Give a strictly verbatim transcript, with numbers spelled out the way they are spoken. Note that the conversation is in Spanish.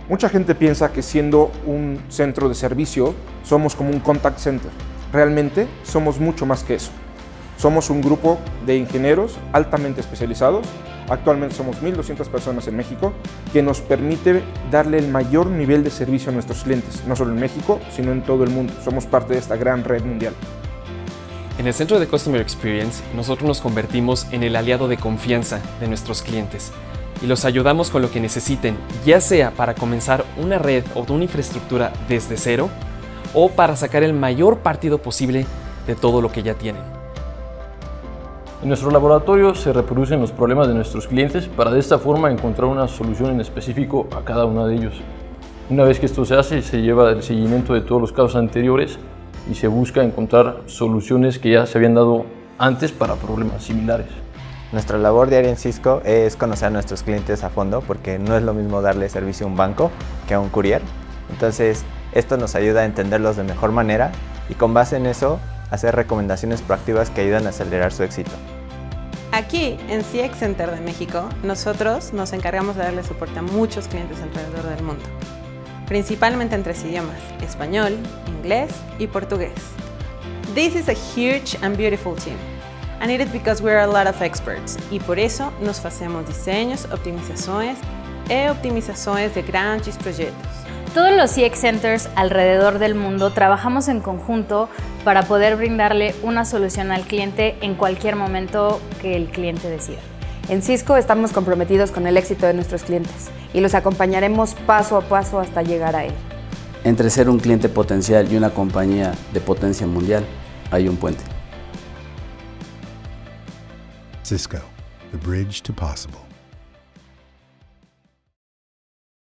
Mucha gente piensa que siendo un centro de servicio somos como un contact center. Realmente somos mucho más que eso. Somos un grupo de ingenieros altamente especializados. Actualmente somos mil doscientas personas en México, que nos permite darle el mayor nivel de servicio a nuestros clientes, no solo en México, sino en todo el mundo. Somos parte de esta gran red mundial. En el Centro de Customer Experience, nosotros nos convertimos en el aliado de confianza de nuestros clientes y los ayudamos con lo que necesiten, ya sea para comenzar una red o una infraestructura desde cero o para sacar el mayor partido posible de todo lo que ya tienen. En nuestro laboratorio se reproducen los problemas de nuestros clientes para de esta forma encontrar una solución en específico a cada uno de ellos. Una vez que esto se hace, se lleva el seguimiento de todos los casos anteriores y se busca encontrar soluciones que ya se habían dado antes para problemas similares. Nuestra labor diaria en Cisco es conocer a nuestros clientes a fondo, porque no es lo mismo darle servicio a un banco que a un courier. Entonces, esto nos ayuda a entenderlos de mejor manera y con base en eso, hacer recomendaciones proactivas que ayudan a acelerar su éxito. Aquí, en C X Center de México, nosotros nos encargamos de darle soporte a muchos clientes alrededor del mundo, principalmente en tres idiomas: español, inglés y portugués. This is a huge and beautiful team, and it is because we are a lot of experts, y por eso nos hacemos diseños, optimizações e optimizações de grandes proyectos. Todos los C X Centers alrededor del mundo trabajamos en conjunto para poder brindarle una solución al cliente en cualquier momento que el cliente decida. En Cisco estamos comprometidos con el éxito de nuestros clientes y los acompañaremos paso a paso hasta llegar a él. Entre ser un cliente potencial y una compañía de potencia mundial, hay un puente. Cisco, the bridge to possible.